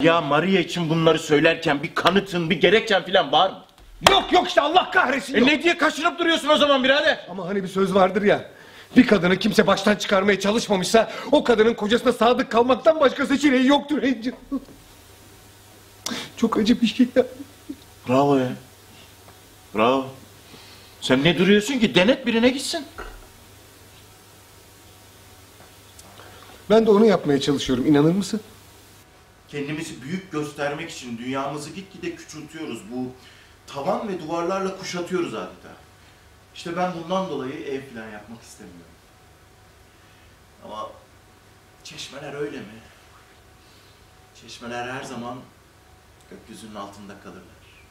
Ya Maria için bunları söylerken bir kanıtın, bir gerekçen falan var mı? Yok işte, Allah kahretsin yok. Ne diye kaşınıp duruyorsun o zaman birader? Ama hani bir söz vardır ya. Bir kadını kimse baştan çıkarmaya çalışmamışsa o kadının kocasına sadık kalmaktan başka seçeneği yoktur Angel. Çok acı bir şey ya. Bravo ya. Bravo. Sen ne duruyorsun ki? Denet, birine gitsin. Ben de onu yapmaya çalışıyorum, inanır mısın? Kendimizi büyük göstermek için dünyamızı gitgide küçültüyoruz. Bu tavan ve duvarlarla kuşatıyoruz adeta. İşte ben bundan dolayı ev falan yapmak istemiyorum. Ama çeşmeler öyle mi? Çeşmeler her zaman gökyüzünün altında kalırlar.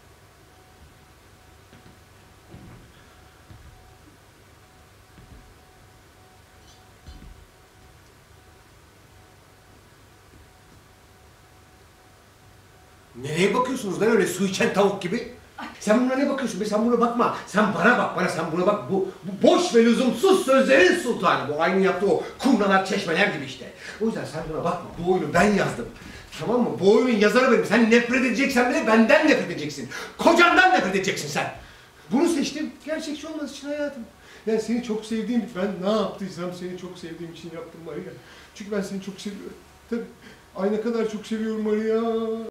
Nereye bakıyorsunuz lan öyle su içen tavuk gibi? Sen buna ne bakıyorsun be? Sen buna bakma. Sen bana bak, sen buna bak. Bu boş ve lüzumsuz sözlerin sultanı. Bu aynı yaptığı o kumralar, çeşmeler gibi işte. O yüzden sen buna bakma. Bu oyunu ben yazdım. Tamam mı? Bu oyunun yazarı benim. Sen nefret edeceksen bile benden nefret edeceksin. Kocandan nefret edeceksin sen. Bunu seçtim. Gerçekçi olması için hayatım. Yani seni çok sevdiğim, ben ne yaptıysam seni çok sevdiğim için yaptım Maria. Çünkü ben seni çok seviyorum. Tabii. Ay ne kadar çok seviyorum Maria.